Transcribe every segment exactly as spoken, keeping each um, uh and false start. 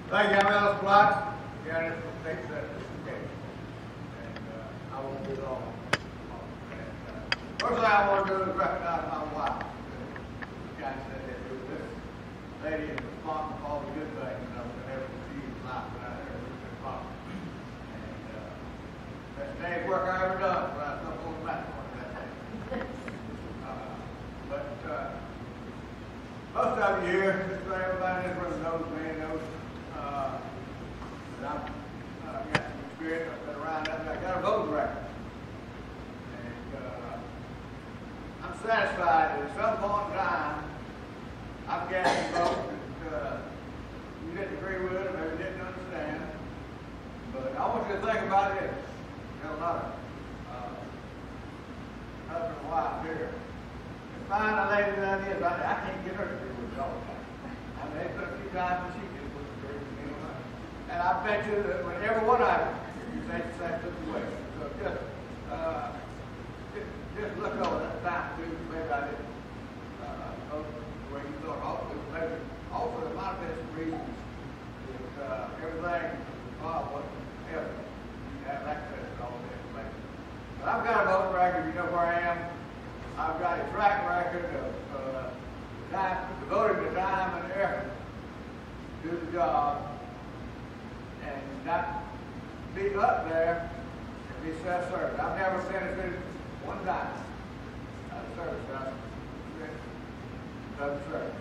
Thank you, I'm Ellis Blotts, County State Certification. And uh, I won't be long. And, uh, first thing I want to do is recognize my wife. The county said that it was this lady is responsible for all the good things that I've been able to see in life that I ever responsible. And uh, that's the day's work I ever done, but I don't hold back on that day. Uh, but uh, most of you here, just about everybody in this room knows me and knows uh, that I've uh, got some experience. I've been around that. I got a voting record. And uh, I'm satisfied that at some point in time, I've got some votes that uh, you didn't agree with or maybe didn't understand. But I want you to think about this. Tell another uh, husband and wife here. Fine a lady that is, I, I can't get her to do it all the time. I mean, there's been a few times when she just wouldn't agree with me on that. And I bet you that when every one of you, you take the same situation. So just, uh, just, just look over that time too. Maybe I didn't uh, know the way you thought also. Maybe also there might have been some reasons that uh, everything involved wasn't ever. You have access to all the information. But I've got a voting record. You know where I am. I've got a track record of uh, time, devoting the time and effort to the job, and not be up there and be self-serving. I've never benefited one time out of service. I've been public service.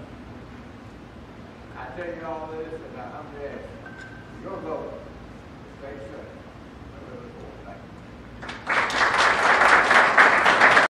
I tell you all this, and I'm dead. Your vote, stay safe.